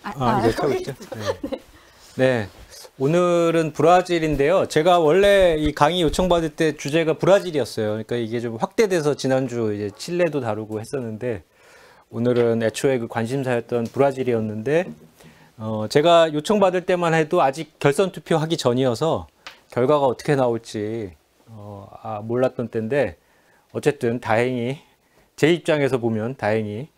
이제 타고 있죠. 네. 네. 오늘은 브라질인데요. 제가 원래 이 강의 요청받을 때 주제가 브라질이었어요. 그러니까 이게 좀 확대돼서 지난주 이제 칠레도 다루고 했었는데, 오늘은 애초에 그 관심사였던 브라질이었는데, 제가 요청받을 때만 해도 아직 결선 투표하기 전이어서 결과가 어떻게 나올지 몰랐던 때인데, 어쨌든 다행히 제 입장에서 보면 다행히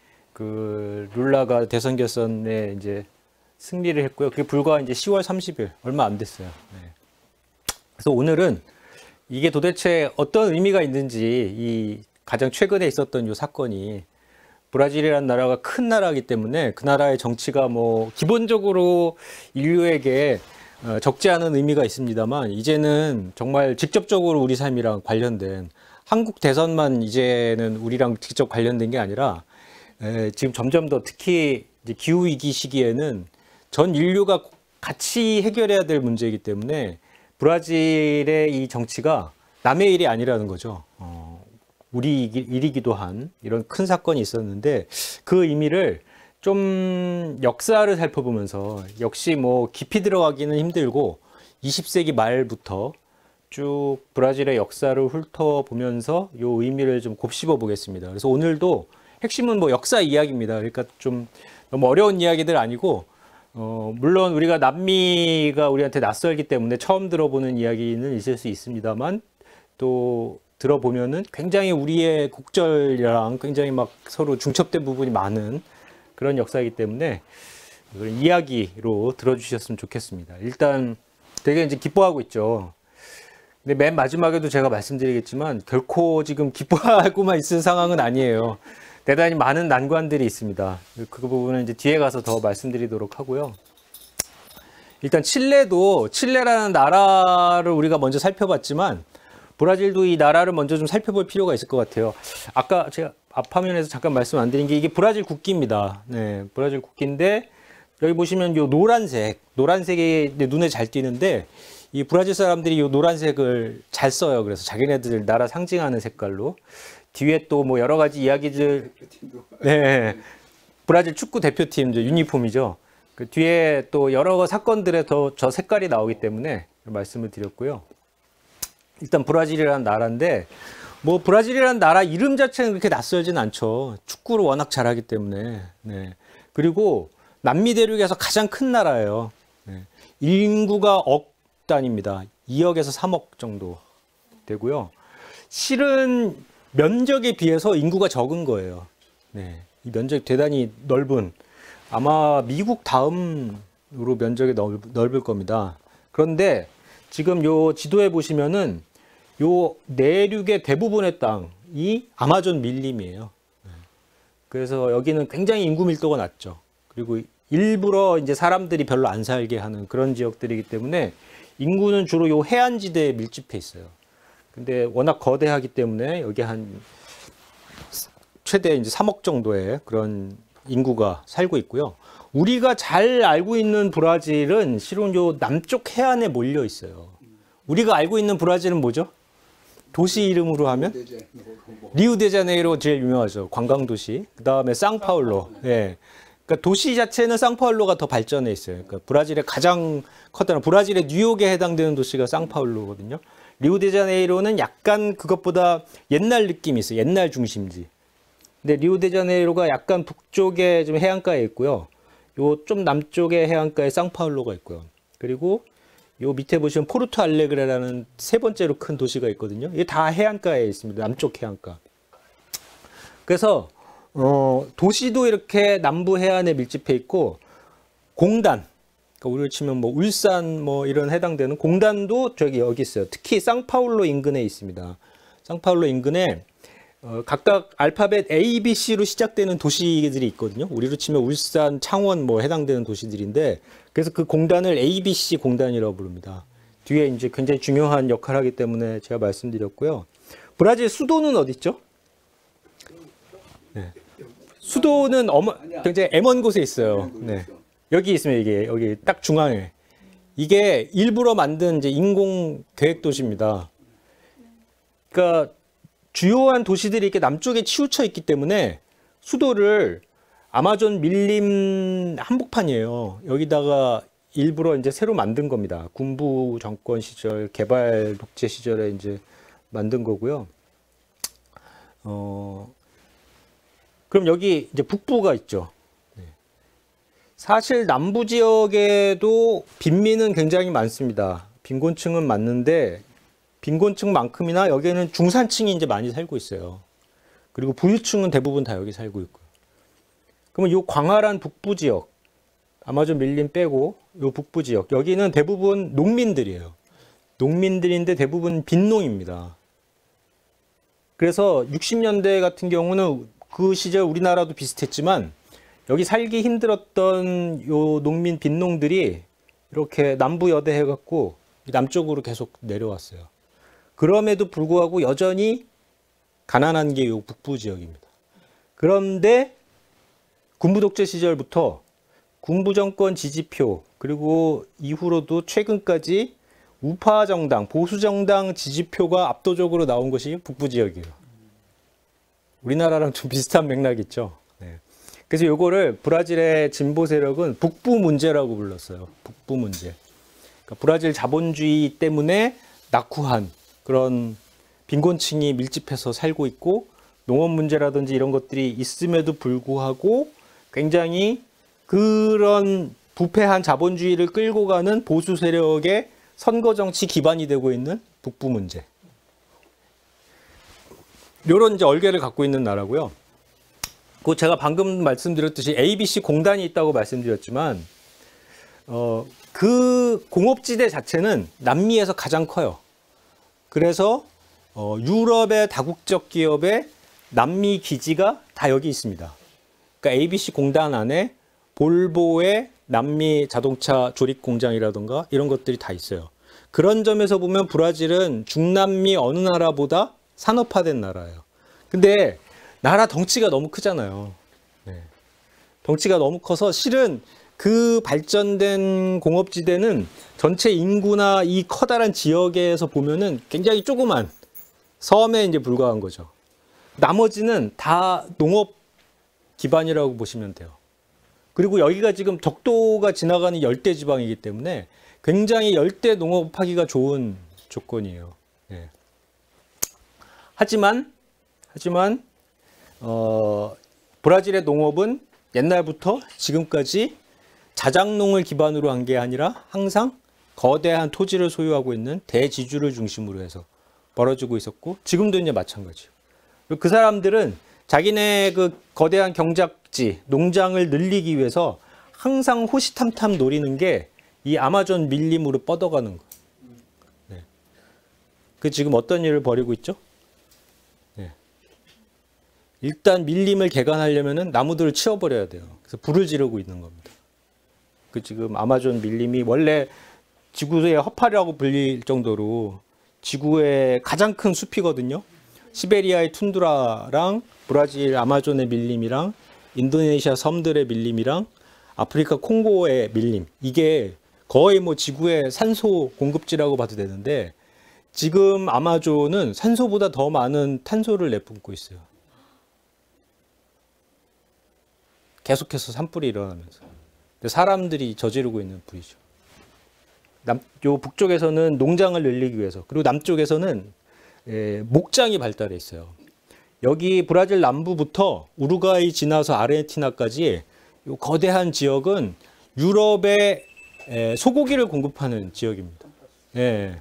그 룰라가 대선 결선에 이제 승리를 했고요. 그게 불과 이제 10월 30일 얼마 안 됐어요. 네. 그래서 오늘은 이게 도대체 어떤 의미가 있는지, 이 가장 최근에 있었던 이 사건이, 브라질이라는 나라가 큰 나라이기 때문에 그 나라의 정치가 뭐 기본적으로 인류에게 적지 않은 의미가 있습니다만, 이제는 정말 직접적으로 우리 삶이랑 관련된, 한국 대선만 이제는 우리랑 직접 관련된 게 아니라 지금 점점 더 특히 이제 기후위기 시기에는 전 인류가 같이 해결해야 될 문제이기 때문에 브라질의 이 정치가 남의 일이 아니라는 거죠. 우리 일이기도 한 이런 큰 사건이 있었는데, 그 의미를 좀 역사를 살펴보면서, 역시 뭐 깊이 들어가기는 힘들고 20세기 말부터 쭉 브라질의 역사를 훑어보면서 이 의미를 좀 곱씹어 보겠습니다. 그래서 오늘도 핵심은 뭐 역사 이야기입니다. 그러니까 좀 너무 어려운 이야기들 아니고, 물론 우리가 남미가 우리한테 낯설기 때문에 처음 들어보는 이야기는 있을 수 있습니다만, 또 들어보면은 굉장히 우리의 국절이랑 굉장히 막 서로 중첩된 부분이 많은 그런 역사이기 때문에 그런 이야기로 들어주셨으면 좋겠습니다. 일단 되게 이제 기뻐하고 있죠. 근데 맨 마지막에도 제가 말씀드리겠지만 결코 지금 기뻐하고만 있을 상황은 아니에요. 대단히 많은 난관들이 있습니다. 그 부분은 이제 뒤에 가서 더 말씀드리도록 하고요. 일단 칠레라는 나라를 우리가 먼저 살펴봤지만, 브라질도 이 나라를 먼저 좀 살펴볼 필요가 있을 것 같아요. 아까 제가 앞화면에서 잠깐 말씀 안 드린 게, 이게 브라질 국기입니다. 네, 브라질 국기인데 여기 보시면 요 노란색이 눈에 잘 띄는데, 이 브라질 사람들이 이 노란색을 잘 써요. 그래서 자기네들 나라 상징하는 색깔로. 뒤에 또 뭐 여러 가지 이야기들, 네, 브라질 축구 대표팀 유니폼이죠. 그 뒤에 또 여러 사건들에 저 색깔이 나오기 때문에 말씀을 드렸고요. 일단 브라질이라는 나라인데, 뭐 브라질이라는 나라 이름 자체는 그렇게 낯설진 않죠. 축구를 워낙 잘하기 때문에. 네. 그리고 남미 대륙에서 가장 큰 나라예요. 네. 인구가 억 단위입니다. 2억에서 3억 정도 되고요. 실은 면적에 비해서 인구가 적은 거예요. 네. 이 면적이 대단히 넓은, 아마 미국 다음으로 면적이 넓을 겁니다. 그런데 지금 요 지도에 보시면은 요 내륙의 대부분의 땅이 아마존 밀림이에요. 그래서 여기는 굉장히 인구 밀도가 낮죠. 그리고 일부러 이제 사람들이 별로 안 살게 하는 그런 지역들이기 때문에 인구는 주로 요 해안지대에 밀집해 있어요. 근데 워낙 거대하기 때문에 여기 한 최대 이제 3억 정도의 그런 인구가 살고 있고요. 우리가 잘 알고 있는 브라질은 실은 요 남쪽 해안에 몰려 있어요. 우리가 알고 있는 브라질은 뭐죠? 도시 이름으로 하면 리우데자네이로 제일 유명하죠. 관광 도시. 그다음에 상파울로. 예. 그러니까 도시 자체는 상파울로가 더 발전해 있어요. 그러니까 브라질의 가장 커다란, 브라질의 뉴욕에 해당되는 도시가 상파울로거든요. 리우데자네이로는 약간 그것보다 옛날 느낌이 있어요. 옛날 중심지. 근데 리우데자네이로가 약간 북쪽에 좀 해안가에 있고요. 요 좀 남쪽에 해안가에 상파울로가 있고요. 그리고 요 밑에 보시면 포르투 알레그레라는 세 번째로 큰 도시가 있거든요. 이게 다 해안가에 있습니다. 남쪽 해안가. 그래서 도시도 이렇게 남부 해안에 밀집해 있고, 공단, 그러니까 우리로 치면 뭐 울산 뭐 이런 해당되는 공단도 여기 있어요. 특히 상파울로 인근에 있습니다. 상파울로 인근에 각각 알파벳 A, B, C로 시작되는 도시들이 있거든요. 우리로 치면 울산, 창원 뭐 해당되는 도시들인데, 그래서 그 공단을 ABC 공단이라고 부릅니다. 뒤에 이제 굉장히 중요한 역할을 하기 때문에 제가 말씀드렸고요. 브라질 수도는 어디 있죠? 네. 수도는 굉장히 애먼 곳에 있어요. 네. 여기 있으면 이게 여기 딱 중앙에. 이게 일부러 만든 이제 인공 계획 도시입니다. 그러니까 주요한 도시들이 이렇게 남쪽에 치우쳐 있기 때문에 수도를 아마존 밀림 한복판이에요. 여기다가 일부러 이제 새로 만든 겁니다. 군부 정권 시절, 개발 독재 시절에 이제 만든 거고요. 그럼 여기 이제 북부가 있죠. 사실 남부 지역에도 빈민은 굉장히 많습니다. 빈곤층은 많는데 빈곤층만큼이나 여기에는 중산층이 이제 많이 살고 있어요. 그리고 부유층은 대부분 다 여기 살고 있고요. 그러면 이 광활한 북부 지역, 아마존 밀림 빼고 이 북부 지역, 여기는 대부분 농민들이에요. 농민들인데 대부분 빈농입니다. 그래서 60년대 같은 경우는 그 시절 우리나라도 비슷했지만 여기 살기 힘들었던 요 농민 빈농들이 이렇게 남부 여대 해갖고 남쪽으로 계속 내려왔어요. 그럼에도 불구하고 여전히 가난한 게 요 북부 지역입니다. 그런데 군부 독재 시절부터 군부 정권 지지표 그리고 이후로도 최근까지 우파 정당, 보수 정당 지지표가 압도적으로 나온 것이 북부 지역이에요. 우리나라랑 좀 비슷한 맥락 있죠. 네. 그래서 요거를 브라질의 진보 세력은 북부 문제라고 불렀어요. 북부 문제. 그러니까 브라질 자본주의 때문에 낙후한 그런 빈곤층이 밀집해서 살고 있고 농업 문제라든지 이런 것들이 있음에도 불구하고 굉장히 그런 부패한 자본주의를 끌고 가는 보수 세력의 선거 정치 기반이 되고 있는 북부 문제. 이런 이제 얼개를 갖고 있는 나라고요. 그 제가 방금 말씀드렸듯이 ABC 공단이 있다고 말씀드렸지만 그 공업지대 자체는 남미에서 가장 커요. 그래서 유럽의 다국적 기업의 남미 기지가 다 여기 있습니다. 그러니까 ABC 공단 안에 볼보의 남미 자동차 조립 공장이라든가 이런 것들이 다 있어요. 그런 점에서 보면 브라질은 중남미 어느 나라보다 산업화된 나라예요. 근데 나라 덩치가 너무 크잖아요. 네. 덩치가 너무 커서 실은 그 발전된 공업지대는 전체 인구나 이 커다란 지역에서 보면은 굉장히 조그만 섬에 이제 불과한 거죠. 나머지는 다 농업 기반이라고 보시면 돼요. 그리고 여기가 지금 적도가 지나가는 열대 지방이기 때문에 굉장히 열대 농업하기가 좋은 조건이에요. 네. 하지만 브라질의 농업은 옛날부터 지금까지 자작농을 기반으로 한 게 아니라 항상 거대한 토지를 소유하고 있는 대지주를 중심으로 해서 벌어지고 있었고 지금도 이제 마찬가지예요. 그 사람들은 자기네 그 거대한 경작지, 농장을 늘리기 위해서 항상 호시탐탐 노리는 게 이 아마존 밀림으로 뻗어가는 거예요. 네. 그 지금 어떤 일을 벌이고 있죠? 네. 일단 밀림을 개간하려면은 나무들을 치워버려야 돼요. 그래서 불을 지르고 있는 겁니다. 그 지금 아마존 밀림이 원래 지구의 허파라고 불릴 정도로 지구의 가장 큰 숲이거든요. 시베리아의 툰드라랑 브라질 아마존의 밀림이랑 인도네시아 섬들의 밀림이랑 아프리카 콩고의 밀림, 이게 거의 뭐 지구의 산소 공급지라고 봐도 되는데 지금 아마존은 산소보다 더 많은 탄소를 내뿜고 있어요. 계속해서 산불이 일어나면서. 사람들이 저지르고 있는 불이죠. 요 북쪽에서는 농장을 늘리기 위해서, 그리고 남쪽에서는 목장이 발달해 있어요. 여기 브라질 남부부터 우루과이 지나서 아르헨티나까지 요 거대한 지역은 유럽의 소고기를 공급하는 지역입니다. 예.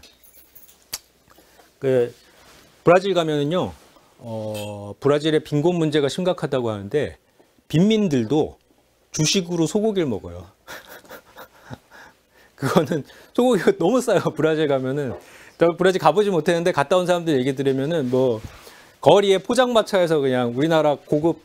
그 브라질 가면은요, 브라질의 빈곤 문제가 심각하다고 하는데 빈민들도 주식으로 소고기를 먹어요. 그거는 소고기가 너무 싸요. 브라질 가면은. 브라질 가보지 못했는데 갔다 온 사람들 얘기 들으면은 뭐 거리에 포장마차에서 그냥 우리나라 고급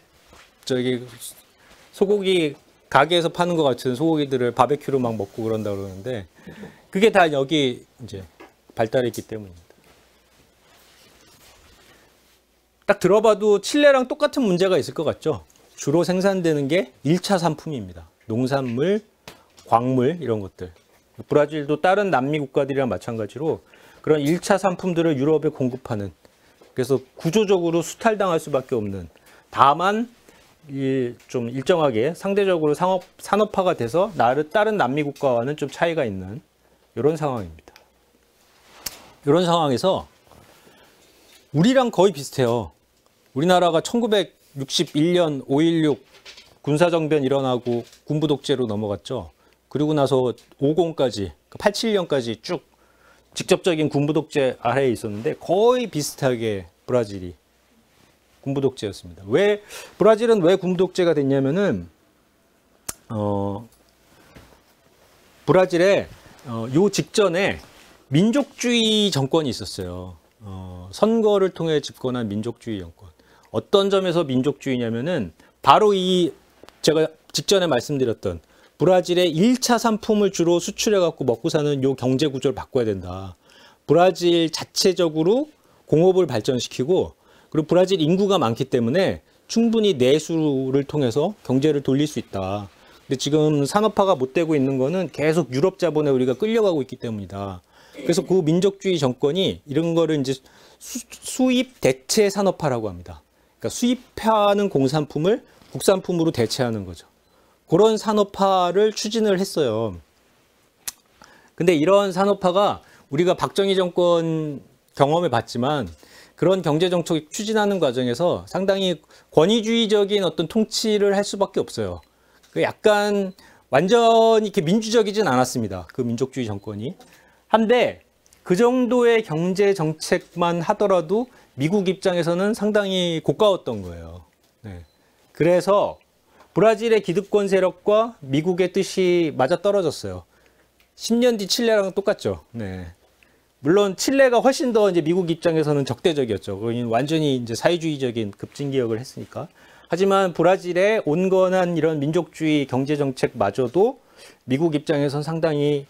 소고기 가게에서 파는 것 같은 소고기들을 바베큐로 막 먹고 그런다 그러는데 그게 다 여기 이제 발달했기 때문입니다. 딱 들어봐도 칠레랑 똑같은 문제가 있을 것 같죠? 주로 생산되는 게 1차 상품입니다. 농산물, 광물 이런 것들. 브라질도 다른 남미 국가들이랑 마찬가지로 그런 1차 상품들을 유럽에 공급하는, 그래서 구조적으로 수탈당할 수밖에 없는, 다만 좀 일정하게 상대적으로 산업화가 돼서 다른 남미 국가와는 좀 차이가 있는 이런 상황입니다. 이런 상황에서 우리랑 거의 비슷해요. 우리나라가 1961년 5.16 군사정변 일어나고 군부 독재로 넘어갔죠. 그리고 나서 50까지, 87년까지 쭉 직접적인 군부 독재 아래에 있었는데 거의 비슷하게 브라질이 군부 독재였습니다. 브라질은 왜 군부 독재가 됐냐면은 브라질에 요 직전에 민족주의 정권이 있었어요. 선거를 통해 집권한 민족주의 정권. 어떤 점에서 민족주의냐면은 바로 제가 직전에 말씀드렸던 브라질의 1차 상품을 주로 수출해 갖고 먹고 사는 요 경제 구조를 바꿔야 된다. 브라질 자체적으로 공업을 발전시키고 그리고 브라질 인구가 많기 때문에 충분히 내수를 통해서 경제를 돌릴 수 있다. 근데 지금 산업화가 못 되고 있는 거는 계속 유럽 자본에 우리가 끌려가고 있기 때문이다. 그래서 그 민족주의 정권이 이런 거를 이제 수입 대체 산업화라고 합니다. 그러니까 수입하는 공산품을 국산품으로 대체하는 거죠. 그런 산업화를 추진을 했어요. 근데 이런 산업화가 우리가 박정희 정권 경험해 봤지만 그런 경제 정책 추진하는 과정에서 상당히 권위주의적인 어떤 통치를 할 수밖에 없어요. 약간 완전히 이렇게 민주적이진 않았습니다. 그 민족주의 정권이. 한데 그 정도의 경제 정책만 하더라도 미국 입장에서는 상당히 고가웠던 거예요. 네. 그래서 브라질의 기득권 세력과 미국의 뜻이 맞아떨어졌어요. 10년 뒤 칠레랑 똑같죠. 네. 물론 칠레가 훨씬 더 이제 미국 입장에서는 적대적이었죠. 거기는 완전히 이제 사회주의적인 급진개혁을 했으니까. 하지만 브라질의 온건한 이런 민족주의 경제 정책마저도 미국 입장에서는 상당히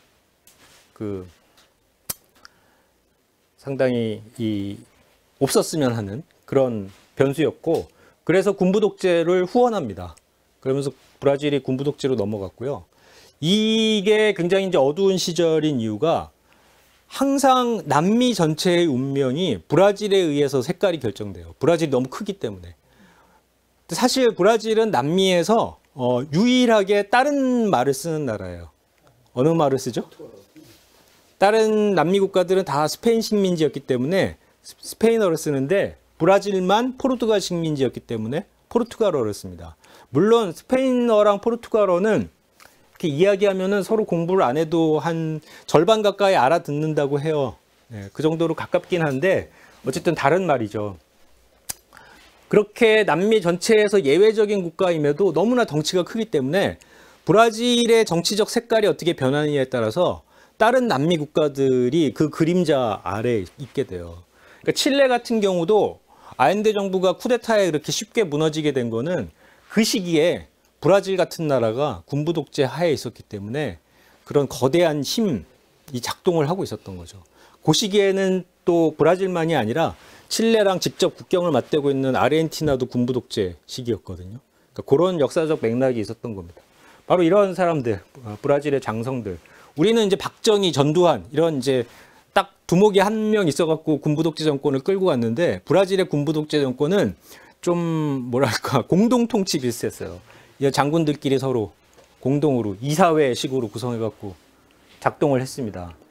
없었으면 하는 그런 변수였고, 그래서 군부 독재를 후원합니다. 그러면서 브라질이 군부 독재로 넘어갔고요. 이게 굉장히 이제 어두운 시절인 이유가 항상 남미 전체의 운명이 브라질에 의해서 색깔이 결정돼요. 브라질이 너무 크기 때문에. 사실 브라질은 남미에서 유일하게 다른 말을 쓰는 나라예요. 어느 말을 쓰죠? 다른 남미 국가들은 다 스페인 식민지였기 때문에 스페인어를 쓰는데 브라질만 포르투갈 식민지였기 때문에 포르투갈어를 씁니다. 물론 스페인어랑 포르투갈어는 이렇게 이야기하면은 서로 공부를 안 해도 한 절반 가까이 알아듣는다고 해요. 네, 그 정도로 가깝긴 한데 어쨌든 다른 말이죠. 그렇게 남미 전체에서 예외적인 국가임에도 너무나 덩치가 크기 때문에 브라질의 정치적 색깔이 어떻게 변하느냐에 따라서 다른 남미 국가들이 그 그림자 아래에 있게 돼요. 그러니까 칠레 같은 경우도 아엔데 정부가 쿠데타에 그렇게 쉽게 무너지게 된 거는 그 시기에 브라질 같은 나라가 군부 독재 하에 있었기 때문에 그런 거대한 힘이 작동을 하고 있었던 거죠. 그 시기에는 또 브라질만이 아니라 칠레랑 직접 국경을 맞대고 있는 아르헨티나도 군부 독재 시기였거든요. 그러니까 그런 역사적 맥락이 있었던 겁니다. 바로 이런 사람들, 브라질의 장성들. 우리는 이제 박정희, 전두환 이런 이제 딱 두목이 한 명 있어갖고 군부 독재 정권을 끌고 갔는데 브라질의 군부 독재 정권은 좀 뭐랄까 공동 통치 비슷했어요. 장군들끼리 서로 공동으로 이사회식으로 구성해갖고 작동을 했습니다.